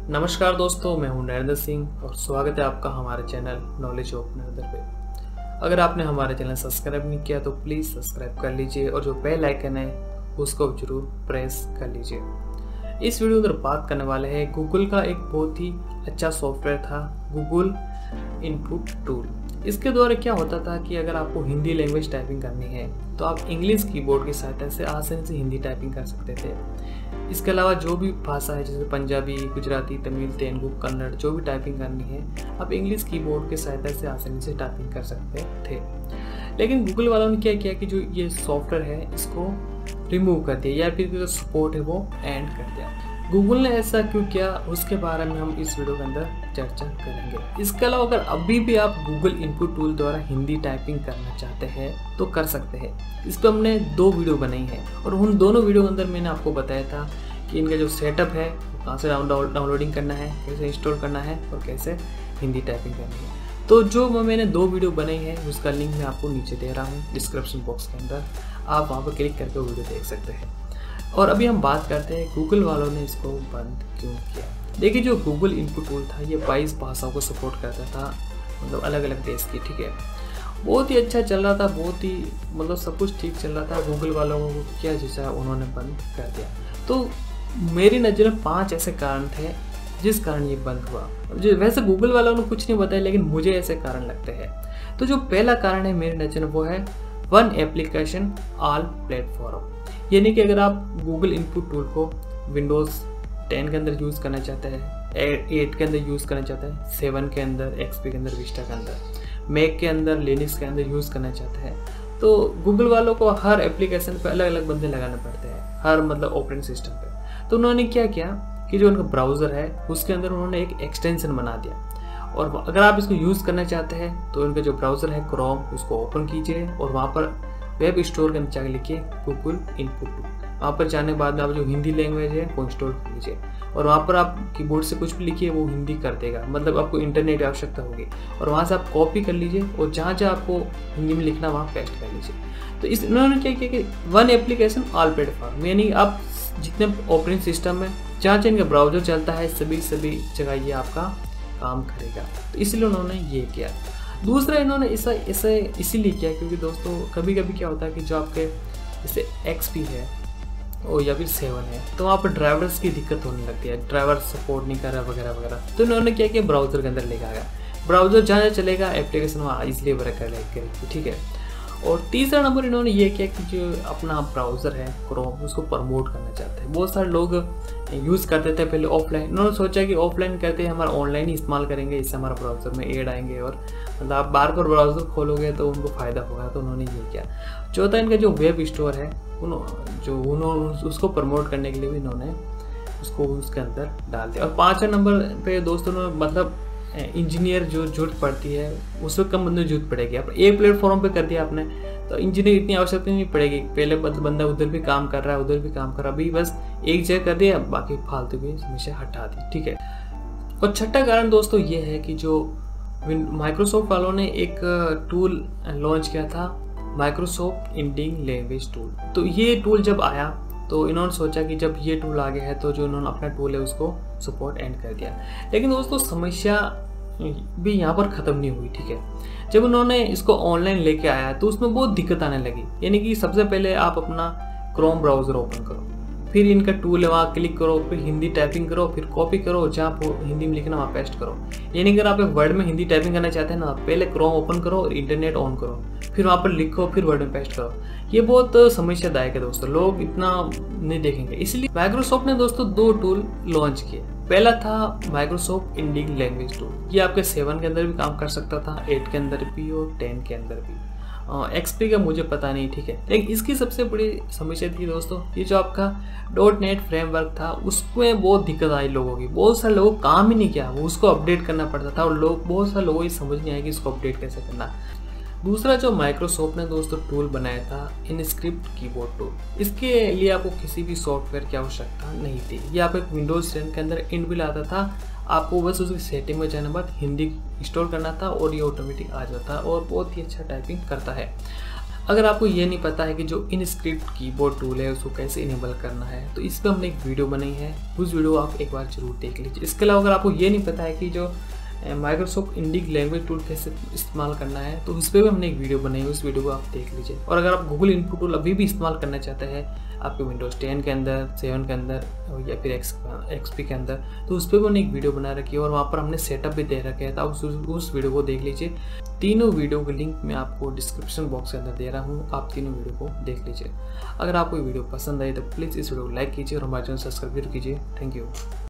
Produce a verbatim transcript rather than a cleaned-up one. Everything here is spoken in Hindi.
नमस्कार दोस्तों, मैं हूं नरेंद्र सिंह और स्वागत है आपका हमारे चैनल नॉलेज ऑफ नरेंद्र पे। अगर आपने हमारे चैनल सब्सक्राइब नहीं किया तो प्लीज़ सब्सक्राइब कर लीजिए और जो बेल आइकन है उसको जरूर प्रेस कर लीजिए। इस वीडियो में बात करने वाले हैं गूगल का एक बहुत ही अच्छा सॉफ्टवेयर था, गूगल इनपुट टूल। इसके द्वारा क्या होता था कि अगर आपको हिंदी लैंग्वेज टाइपिंग करनी है तो आप इंग्लिश कीबोर्ड की सहायता से आसानी से हिंदी टाइपिंग कर सकते थे। इसके अलावा जो भी भाषा है जैसे पंजाबी, गुजराती, तमिल, तेलुगु, कन्नड़, जो भी टाइपिंग करनी है आप इंग्लिश कीबोर्ड की सहायता से आसानी से टाइपिंग कर सकते थे। लेकिन गूगल वालों ने क्या किया कि जो ये सॉफ्टवेयर है इसको रिमूव कर दिया या फिर जो सपोर्ट है वो एंड कर दिया। गूगल ने ऐसा क्यों किया उसके बारे में हम इस वीडियो के अंदर चर्चा करेंगे। इसके अलावा अगर अभी भी आप गूगल इनपुट टूल द्वारा हिंदी टाइपिंग करना चाहते हैं तो कर सकते हैं। इस पर हमने दो वीडियो बनाई है और उन दोनों वीडियो के अंदर मैंने आपको बताया था कि इनका जो सेटअप है वो कहाँ से डाउनलोडिंग करना है, कैसे इंस्टॉल करना है और कैसे हिंदी टाइपिंग करनी है। तो जो मैंने दो वीडियो बनाई है उसका लिंक मैं आपको नीचे दे रहा हूँ डिस्क्रिप्शन बॉक्स के अंदर, आप वहाँ पर क्लिक करके वीडियो देख सकते हैं। और अभी हम बात करते हैं गूगल वालों ने इसको बंद क्यों किया। देखिए, जो गूगल इनपुट टूल था ये बाईस भाषाओं को सपोर्ट करता था, मतलब अलग अलग देश की, ठीक है। बहुत ही अच्छा चल रहा था, बहुत ही मतलब सब कुछ ठीक चल रहा था। गूगल वालों को क्या जैसा उन्होंने बंद कर दिया। तो मेरी नज़र में पांच ऐसे कारण थे जिस कारण ये बंद हुआ। वैसे गूगल वालों ने कुछ नहीं बताया लेकिन मुझे ऐसे कारण लगते हैं। तो जो पहला कारण है मेरी नज़र में वो है वन एप्लीकेशन ऑल प्लेटफॉर्म। यानी कि अगर आप गूगल इनपुट टूल को विंडोज़ टेन के अंदर यूज़ करना चाहते हैं, एट के अंदर यूज़ करना चाहते हैं, सेवन के अंदर, एक्सपी के अंदर, विस्टा के अंदर, मैक के अंदर, लिनक्स के अंदर यूज़ करना चाहते हैं, तो गूगल वालों को हर एप्लीकेशन पे अलग अलग बंदे लगाने पड़ते हैं, हर मतलब ऑपरेटिंग सिस्टम पे। तो उन्होंने क्या किया कि जो उनका ब्राउज़र है उसके अंदर उन्होंने एक एक्सटेंशन बना दिया। और अगर आप इसको यूज़ करना चाहते हैं तो उनका जो ब्राउज़र है क्रोम, उसको ओपन कीजिए और वहाँ पर वेब स्टोर के नीचे लिखिए गूगल इनपुट टूल। वहाँ पर जाने के बाद आप जो हिंदी लैंग्वेज है वो इंस्टॉल कर लीजिए और वहाँ पर आप कीबोर्ड से कुछ भी लिखिए वो हिंदी कर देगा। मतलब आपको इंटरनेट की आवश्यकता होगी और वहाँ से आप कॉपी कर लीजिए और जहाँ जहाँ आपको हिंदी में लिखना वहाँ पेस्ट कर लीजिए। तो इस इन्होंने क्या किया कि वन एप्लीकेशन ऑल प्लेटफॉर्म, यानी आप जितने ऑपरेटिंग सिस्टम में जहाँ जहाँ इनका ब्राउजर चलता है सभी सभी जगह ये आपका काम करेगा। तो इसलिए उन्होंने ये किया। दूसरा, इन्होंने ऐसा ऐसे इसीलिए किया क्योंकि दोस्तों कभी कभी क्या होता है कि जो आपके जैसे एक्सपी है और या फिर सेवन है तो वहाँ पर ड्राइवर्स की दिक्कत होने लगती है, ड्राइवर सपोर्ट नहीं कर रहा वगैरह वगैरह। तो इन्होंने क्या किया, ब्राउज़र के अंदर लेकर आ गया। ब्राउज़र जहाँ चलेगा एप्लीकेशन वहाँ इसलिए वर्क करेगी, ठीक है। और तीसरा नंबर इन्होंने ये किया कि जो अपना ब्राउज़र है क्रोम उसको प्रमोट करना चाहते हैं। बहुत सारे लोग यूज़ करते थे पहले ऑफलाइन, इन्होंने सोचा कि ऑफलाइन करते हैं हमारा ऑनलाइन ही इस्तेमाल करेंगे, इससे हमारा ब्राउज़र में ऐड आएंगे और मतलब आप बार बार ब्राउज़र खोलोगे तो उनको फ़ायदा होगा। तो उन्होंने ये किया। चौथा, इनका जो वेब स्टोर है जो उन्होंने उसको प्रमोट करने के लिए भी इन्होंने उसको उसके अंदर डाल दिया। और पाँचवें नंबर पे दोस्तों ने मतलब इंजीनियर जो जरूरत पड़ती है उससे कम बंदे जरूरत पड़ेगी। आप एक प्लेटफॉर्म पे कर दिया आपने तो इंजीनियर इतनी आवश्यकता नहीं पड़ेगी। पहले बंदा उधर भी काम कर रहा है उधर भी काम कर रहा है, अभी बस एक जगह कर दिया, बाकी फालतू की समस्या हटा दी, ठीक है। और छठा कारण दोस्तों ये है कि जो माइक्रोसॉफ्ट वालों ने एक टूल लॉन्च किया था, माइक्रोसॉफ्ट इंडिंग लैंग्वेज टूल। तो ये टूल जब आया तो इन्होंने सोचा कि जब ये टूल आ गया है तो जो इन्होंने अपना टूल है उसको सपोर्ट एंड कर दिया। लेकिन दोस्तों समस्या भी यहाँ पर ख़त्म नहीं हुई, ठीक है। जब उन्होंने इसको ऑनलाइन लेके आया तो उसमें बहुत दिक्कत आने लगी। यानी कि सबसे पहले आप अपना क्रोम ब्राउज़र ओपन करो, फिर इनका टूल है वहाँ क्लिक करो, फिर हिंदी टाइपिंग करो, फिर कॉपी करो, जहाँ हिंदी में लिखना वहाँ पेस्ट करो। यानी अगर आप एक वर्ड में हिंदी टाइपिंग करना चाहते हैं ना, पहले क्रोम ओपन करो और इंटरनेट ऑन करो, फिर वहाँ पर लिखो, फिर वर्ड में पेस्ट करो। ये बहुत समस्यादायक है दोस्तों, लोग इतना नहीं देखेंगे। इसलिए माइक्रोसॉफ्ट ने दोस्तों दो टूल लॉन्च किए। पहला था माइक्रोसॉफ्ट इंडिंग लैंग्वेज टूल। ये आपके सेवन के अंदर भी काम कर सकता था, एट के अंदर भी और टेन के अंदर भी। एक्सपी का मुझे पता नहीं, ठीक है। लेकिन इसकी सबसे बड़ी समस्या थी दोस्तों ये जो आपका डॉट नेट फ्रेमवर्क था उसमें बहुत दिक्कत आई लोगों की। बहुत सारे लोगों काम ही नहीं किया, वो उसको अपडेट करना पड़ता था और लोग बहुत सारे लोगों को समझ नहीं आया कि इसको अपडेट कैसे करना। दूसरा जो माइक्रोसॉफ्ट ने दोस्तों टूल बनाया था इनस्क्रिप्ट कीबोर्ड टूल, इसके लिए आपको किसी भी सॉफ्टवेयर की आवश्यकता नहीं थी। ये आप एक विंडोज टेन के अंदर इनबिल्ट आता था, आपको बस उसकी सेटिंग में जाने के बाद हिंदी इंस्टॉल करना था और ये ऑटोमेटिक आ जाता है और बहुत ही अच्छा टाइपिंग करता है। अगर आपको ये नहीं पता है कि जो इनस्क्रिप्ट कीबोर्ड टूल है उसको कैसे इनेबल करना है, तो इस पर हमने एक वीडियो बनाई है, उस वीडियो को आप एक बार जरूर देख लीजिए। इसके अलावा अगर आपको ये नहीं पता है कि जो माइक्रोसॉफ्ट इंडिक लैंग्वेज टूल कैसे इस्तेमाल करना है, तो उस पर भी हमने एक वीडियो बनाई है, उस वीडियो को आप देख लीजिए। और अगर आप गूगल इनपुट टूल अभी भी इस्तेमाल करना चाहते हैं आपके विंडोज़ टेन के अंदर, सेवन के अंदर या फिर एक्स एक्सपी के अंदर, तो उस पर भी हमने एक वीडियो बना रखी है और वहाँ पर हमने सेटअप भी दे रखा है, तो आप उस, उस वीडियो को देख लीजिए। तीनों वीडियो के लिंक मैं आपको डिस्क्रिप्शन बॉक्स के अंदर दे रहा हूँ, आप तीनों वीडियो को देख लीजिए। अगर आपको वीडियो पसंद आई तो प्लीज़ इस वीडियो को लाइक कीजिए और हमारे चैनल सब्सक्राइब कीजिए। Thank you.